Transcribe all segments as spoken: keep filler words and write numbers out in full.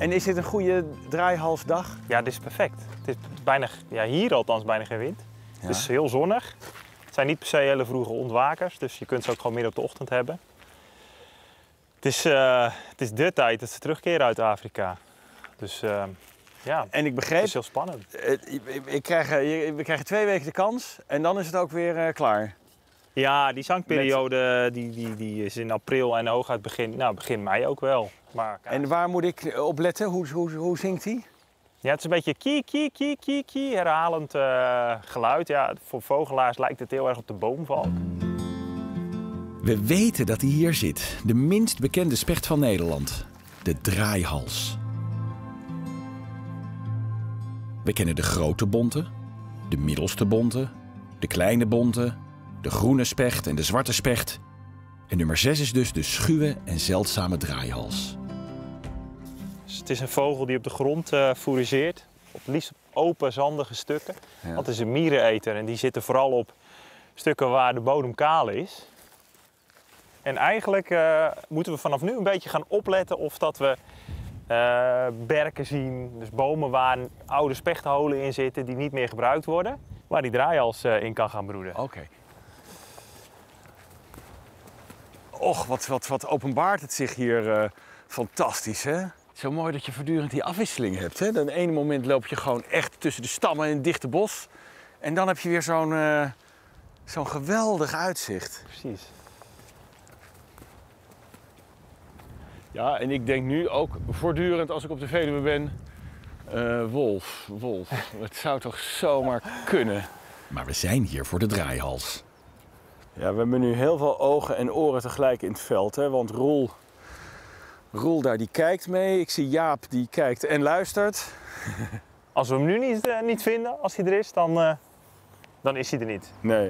En is dit een goede draaihalsdag? Ja, dit is perfect. Het is bijna, ja, hier althans bijna geen wind. Ja. Het is heel zonnig. Het zijn niet per se hele vroege ontwakers, dus je kunt ze ook gewoon midden op de ochtend hebben. Het is, uh, het is de tijd dat ze terugkeren uit Afrika. Dus uh, ja, en ik begreep, het is heel spannend. Ik krijg, we krijgen twee weken de kans en dan is het ook weer uh, klaar. Ja, die zangperiode die, die, die is in april en hooguit begin, nou, begin mei ook wel. Maar, en waar moet ik op letten? Hoe, hoe, hoe zingt hij? Ja, het is een beetje kie, kie, kie, kie, kie, herhalend uh, geluid. Ja, voor vogelaars lijkt het heel erg op de boomvalk. We weten dat hij hier zit, de minst bekende specht van Nederland, de draaihals. We kennen de grote bonte, de middelste bonte, de kleine bonte, de groene specht en de zwarte specht. En nummer zes is dus de schuwe en zeldzame draaihals. Dus het is een vogel die op de grond uh, fourageert, op liefst op open, zandige stukken. Ja. Dat is een miereneter en die zitten vooral op stukken waar de bodem kaal is. En eigenlijk uh, moeten we vanaf nu een beetje gaan opletten of dat we uh, berken zien, dus bomen waar oude spechtholen in zitten die niet meer gebruikt worden, waar die draaihals uh, in kan gaan broeden. Oké. Okay. Och, wat, wat, wat openbaart het zich hier uh, fantastisch, hè? Zo mooi dat je voortdurend die afwisseling hebt, hè? Dan ene moment loop je gewoon echt tussen de stammen in het dichte bos. En dan heb je weer zo'n uh, zo'n geweldig uitzicht. Precies. Ja, en ik denk nu ook voortdurend als ik op de Veluwe ben, uh, wolf, wolf. Het zou toch zomaar kunnen. Maar we zijn hier voor de draaihals. Ja, we hebben nu heel veel ogen en oren tegelijk in het veld, hè? Want Roel, Roel daar, die kijkt mee. Ik zie Jaap, die kijkt en luistert. Als we hem nu niet, uh, niet vinden, als hij er is, dan, uh, dan is hij er niet. Nee.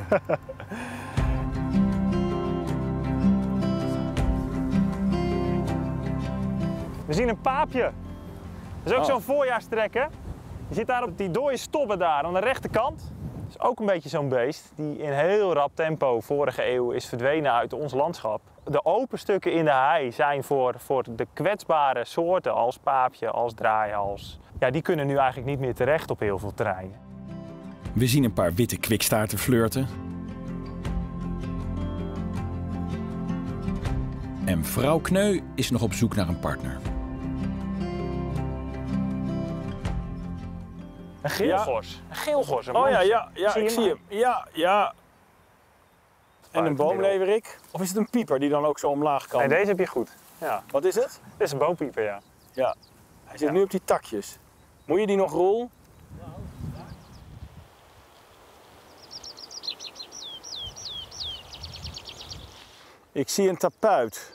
We zien een paapje. Dat is ook oh. zo'n voorjaarstrekker. Je ziet daar op die dode stobben daar aan de rechterkant. Dat is ook een beetje zo'n beest die in heel rap tempo vorige eeuw is verdwenen uit ons landschap. De open stukken in de hei zijn voor, voor de kwetsbare soorten als paapje, als draaihals. Ja, die kunnen nu eigenlijk niet meer terecht op heel veel terreinen. We zien een paar witte kwikstaarten flirten. En vrouw Kneu is nog op zoek naar een partner. Een geelgors. Ja. Een geelgors. Een oh ja, ja, ja zie ik zie hem. Ja, ja. En een boomleverik? Of is het een pieper die dan ook zo omlaag kan? Nee, deze heb je goed. Ja. Wat is het? Dit is een boompieper, ja. Ja. Hij zit ja. nu op die takjes. Moet je die nog rollen? Ja. Ik zie een tapuit.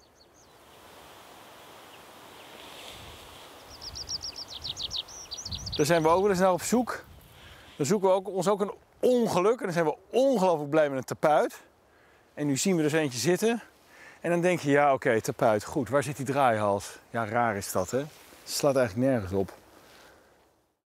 Daar zijn we ook wel eens naar op zoek. Dan zoeken we ook, ons ook een ongeluk en dan zijn we ongelooflijk blij met een tapuit. En nu zien we dus eentje zitten. En dan denk je, ja oké, okay, tapuit, goed, waar zit die draaihals? Ja, raar is dat, hè? Het slaat eigenlijk nergens op.